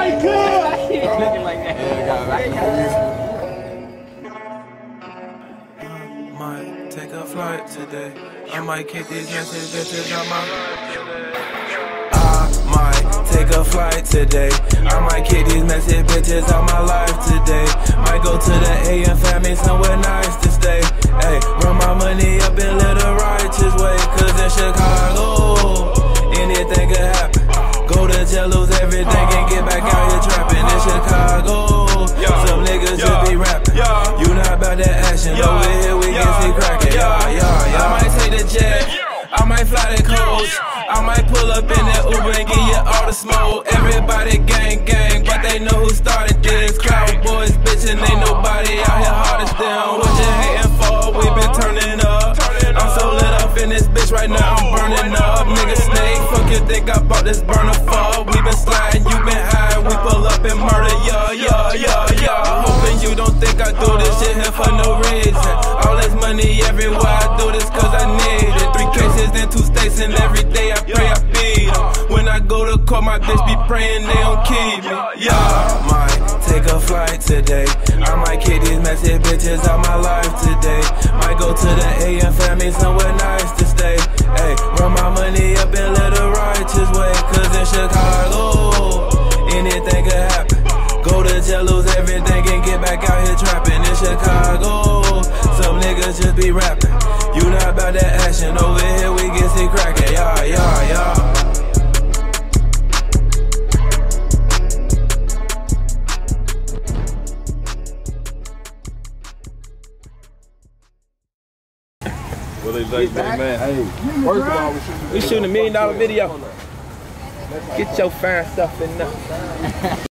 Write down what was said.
like good. He looking like that. Might take a flight today. I might kick these message bitches on my. I might take a flight today. I might kick these message bitches out my life today. Might go to the A and find me somewhere nice to stay. Hey, run my money up and live the righteous way. Cause in Chicago, anything could happen. Go to jail, lose everything, and get back out here trapping. In Chicago, some niggas just be rapping. You not about that action, over here we can see cracking. I might take the jet, I might fly the coast, I might pull up in that Uber and give you all the smoke. Everybody gang gang, but they know who started this. Clout Boyz, bitch, and ain't nobody out here hard as them. What you hating for? We been turning up. I'm so lit up in this bitch right now, I'm burning up. Nigga snake, fuck you think I bought this burner for? We been sliding, you been high, we pull up and murder, Hoping you don't think I do this shit here for no reason. All this money everywhere, I do this cause I need it. 3 cases in 2 states and every day I pray I beat them. When I go to court, my bitch be praying they don't keep me. I might take a flight today. I might kick these messy bitches out my life today. Might go to the A and find me somewhere nice to stay. Hey, run my money up and live the righteous way. Cause in Chicago, anything could happen. Go to jail, lose everything, and get back out here trapping. In Chicago, some niggas just be rapping. You not about that action, over here we get see cracking. What they like, man? Hey, First of all, we shooting $1 million video. Get your fine stuff in there.